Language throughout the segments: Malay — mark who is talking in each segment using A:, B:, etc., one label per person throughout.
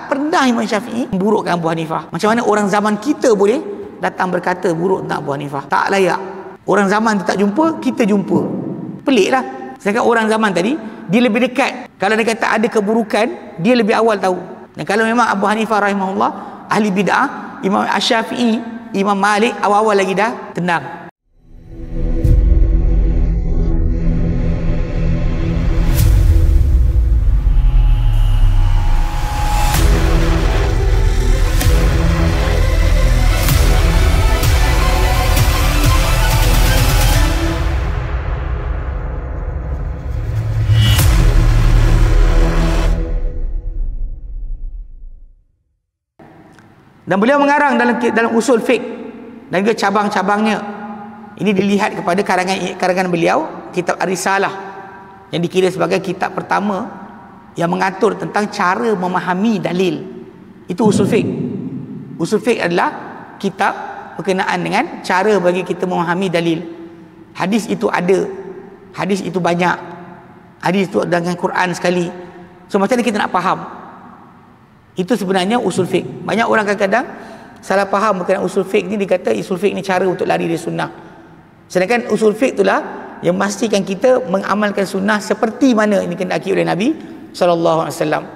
A: Tak pernah Imam Syafi'i memburukkan Abu Hanifah. Macam mana orang zaman kita boleh datang berkata buruk tentang Abu Hanifah? Tak layak. Orang zaman tu tak jumpa, kita jumpa. Pelik lah. Sedangkan orang zaman tadi, dia lebih dekat. Kalau dia kata ada keburukan, dia lebih awal tahu. Dan kalau memang Abu Hanifah rahimahullah ahli bid'ah, Imam Syafi'i, Imam Malik awal-awal lagi dah tenang. Dan beliau mengarang dalam usul fiqh dan juga cabang-cabangnya. Ini dilihat kepada karangan beliau, kitab Ar-Risalah, yang dikira sebagai kitab pertama yang mengatur tentang cara memahami dalil. Itu usul fiqh. Usul fiqh adalah kitab berkenaan dengan cara bagi kita memahami dalil. Hadis itu ada, hadis itu banyak, hadis itu dengan Quran sekali. So macam mana kita nak faham? Itu sebenarnya usul fiqh. Banyak orang kadang-kadang salah faham berkenaan usul fiqh ni. Dia kata usul fiqh ni cara untuk lari dari sunnah. Sedangkan usul fiqh itulah yang memastikan kita mengamalkan sunnah seperti mana ini kendaki oleh Nabi SAW.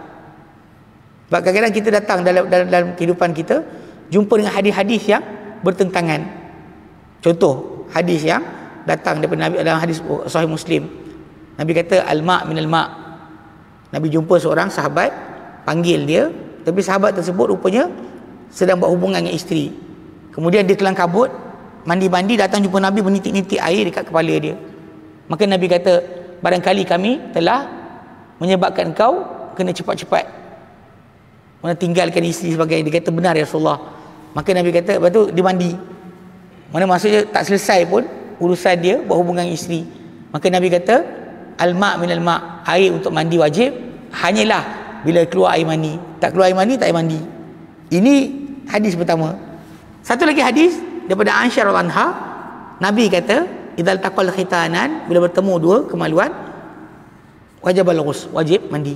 A: Sebab kadang-kadang kita datang dalam kehidupan kita jumpa dengan hadis-hadis yang bertentangan. Contoh hadis yang datang daripada Nabi dalam hadis Sahih Muslim. Nabi kata al-ma' minal ma'. Nabi jumpa seorang sahabat, panggil dia, tapi sahabat tersebut rupanya sedang buat hubungan dengan isteri. Kemudian dia kelang kabut, mandi-mandi, datang jumpa Nabi, menitik-nitik air dekat kepala dia. Maka Nabi kata, barangkali kami telah menyebabkan kau kena cepat-cepat tinggalkan isteri sebagainya. Dia kata, benar ya Rasulullah. Maka Nabi kata, lepas tu dia mandi. Mana maksudnya tak selesai pun urusan dia buat hubungan dengan isteri. Maka Nabi kata, al-ma' minal ma', air untuk mandi wajib hanyalah bila keluar air mani. Tak keluar air mani, tak air mandi. Ini hadis pertama. Satu lagi hadis daripada Aisyah radhiyallahu anha, Nabi kata, idzal taqal khitanan, bila bertemu dua kemaluan, wajibal ghusl, wajib mandi.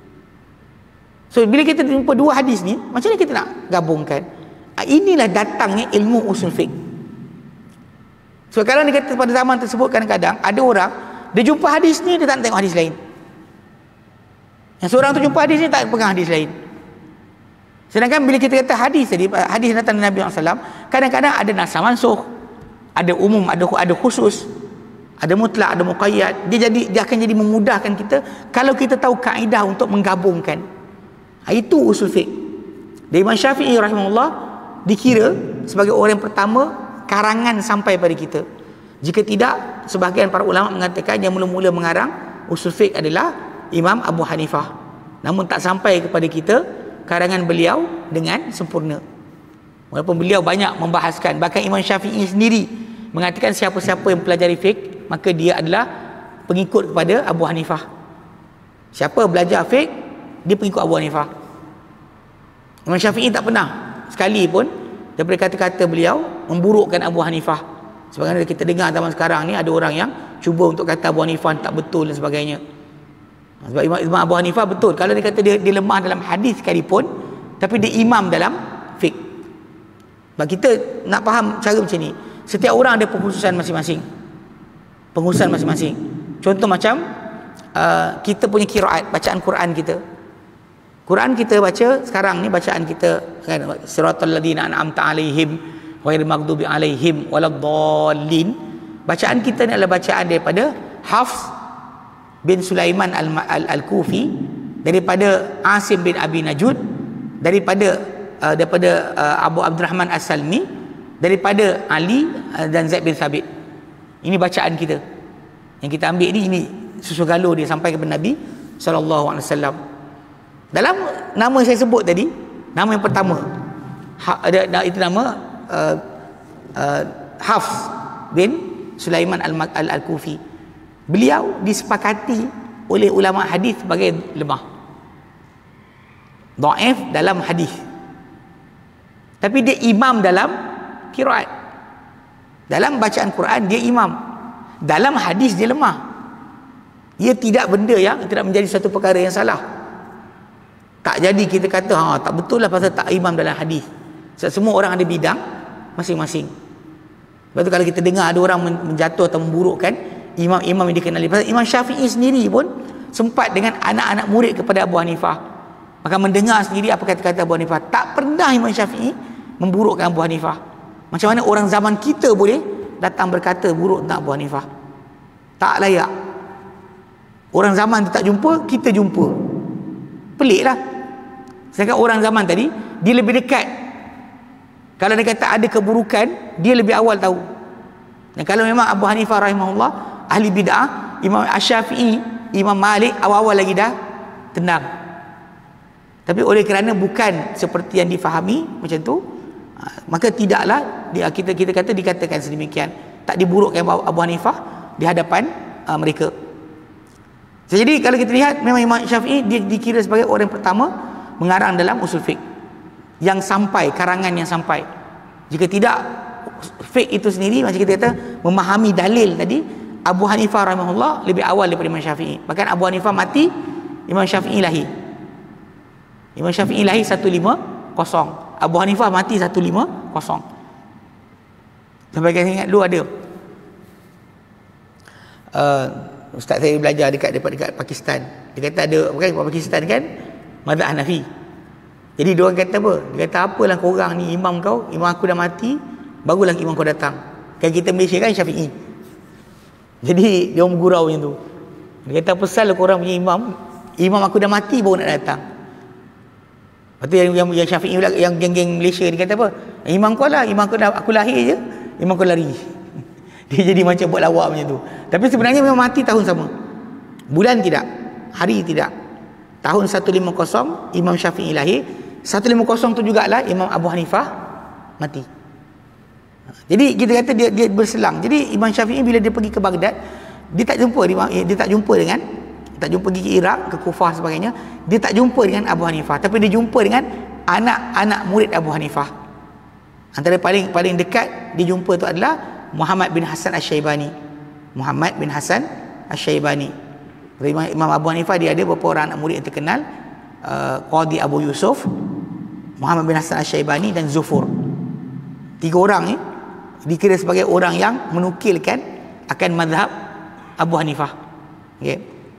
A: So bila kita jumpa dua hadis ni, macam mana kita nak gabungkan? Inilah datangnya ilmu usul fiqh. So kalau dia kata pada zaman tersebut, kadang-kadang ada orang dia jumpa hadis ni, dia tak tengok hadis lain. Yang seorang tu jumpa hadis ni, tak pegang hadis lain. Sedangkan bila kita kata hadis tadi, hadis datang dari Nabi SAW, kadang-kadang ada nasah mansuh, ada umum, ada khusus, ada mutlak, ada muqayyad. Dia akan jadi memudahkan kita kalau kita tahu kaedah untuk menggabungkan. Itu usul fiqh. Dan Imam Syafi'i rahimahullah dikira sebagai orang yang pertama karangan sampai pada kita. Jika tidak, sebahagian para ulama mengatakan yang mula-mula mengarang usul fiqh adalah Imam Abu Hanifah. Namun tak sampai kepada kita karangan beliau dengan sempurna. Walaupun beliau banyak membahaskan, bahkan Imam Syafi'i sendiri mengatakan siapa-siapa yang pelajari fiqh, maka dia adalah pengikut kepada Abu Hanifah. Siapa belajar fiqh, dia pengikut Abu Hanifah. Imam Syafi'i tak pernah sekali pun daripada kata-kata beliau memburukkan Abu Hanifah. Sebagaimana kita dengar zaman sekarang ni, ada orang yang cuba untuk kata Abu Hanifah tak betul dan sebagainya. Sebab Imam Abu Hanifah betul. Kalau dia kata dia lemah dalam hadis sekalipun, tapi dia imam dalam fiqh. Sebab kita nak faham cara macam ni, setiap orang ada pengkhususan masing-masing. Pengkhususan masing-masing. Contoh macam kita punya qiraat, bacaan Quran kita. Quran kita baca sekarang ni, bacaan kita kan, siratal ladzina an'amta alaihim ghairil maghdubi alaihim waladdallin. Bacaan kita ni adalah bacaan daripada Hafs bin Sulaiman al-Kufi, daripada Asim bin Abi Najud, daripada Abu Abdurrahman As-Salmi, daripada Ali dan Zaid bin Thabit. Ini bacaan kita. Yang kita ambil ni susu galuh dia sampai kepada Nabi SAW. Dalam nama saya sebut tadi, nama yang pertama, itu nama Hafs bin Sulaiman al-Kufi. Beliau disepakati oleh ulama hadis sebagai lemah, dhaif dalam hadis, tapi dia imam dalam qiraat. Dalam bacaan Quran dia imam, dalam hadis dia lemah. Ia tidak benda yang tidak menjadi satu perkara yang salah. Tak jadi kita kata tak betul lah pasal tak imam dalam hadis. Sebab semua orang ada bidang masing-masing. Lepas tu kalau kita dengar ada orang menjatuh atau memburukkan imam-imam yang dikenali, pasal Imam Syafi'i sendiri pun sempat dengan anak-anak murid kepada Abu Hanifah, maka mendengar sendiri apa kata-kata Abu Hanifah. Tak pernah Imam Syafi'i memburukkan Abu Hanifah. Macam mana orang zaman kita boleh datang berkata buruk tentang Abu Hanifah? Tak layak. Orang zaman tu tak jumpa, kita jumpa. Pelik lah. Sedangkan orang zaman tadi dia lebih dekat. Kalau dia kata ada keburukan, dia lebih awal tahu. Dan kalau memang Abu Hanifah rahimahullah ahli bid'ah, Imam Asy-Syafi'i, Imam Malik awal-awal lagi dah tenang. Tapi oleh kerana bukan seperti yang difahami macam tu, maka tidaklah kita kata dikatakan sedemikian, tak diburukkan Abu Hanifah di hadapan mereka. Jadi kalau kita lihat, memang Imam Syafi'i dia dikira sebagai orang pertama mengarang dalam usul fiqh yang sampai, karangan yang sampai. Jika tidak, fiqh itu sendiri macam kita kata memahami dalil tadi, Abu Hanifah rahimahullah lebih awal daripada Imam Syafi'i. Bahkan Abu Hanifah mati, Imam Syafi'i lahir. Imam Syafi'i lahir 150, Abu Hanifah mati 150. Sampai kita ingat dulu ada ustaz saya belajar dekat Pakistan. Dia kata ada, bukan kat Pakistan kan, mazhab Hanafi. Jadi dia orang kata apa? Dia kata apalah korang ni, imam aku dah mati, barulah imam kau datang. Kan kita Malaysia kan Syafi'i. Jadi dia orang bergurau macam tu. Dia kata pasal korang punya imam aku dah mati baru nak datang. Lepas tu yang Syafi'i pula, yang geng-geng Malaysia dia kata apa? Imam kau lah, aku lahir je, imam kau lari. Dia jadi macam buat lawak macam tu. Tapi sebenarnya memang mati tahun sama. Bulan tidak, hari tidak. Tahun 150 Imam Syafi'i lahir, 150 tu jugalah Imam Abu Hanifah mati. Jadi kita kata dia berselang. Jadi Imam Syafi'i bila dia pergi ke Baghdad, dia tak jumpa pergi ke Iraq, ke Kufah sebagainya, dia tak jumpa dengan Abu Hanifah, tapi dia jumpa dengan anak-anak murid Abu Hanifah. Antara paling dekat dia jumpa tu adalah Muhammad bin Hasan Asy-Syaibani. Muhammad bin Hasan Asy-Syaibani. Imam Abu Hanifah dia ada beberapa orang anak murid yang terkenal, Qadi Abu Yusuf, Muhammad bin Hasan Asy-Syaibani dan Zufur. 3 orang ni dikira sebagai orang yang menukilkan akan mazhab Abu Hanifah. Okey.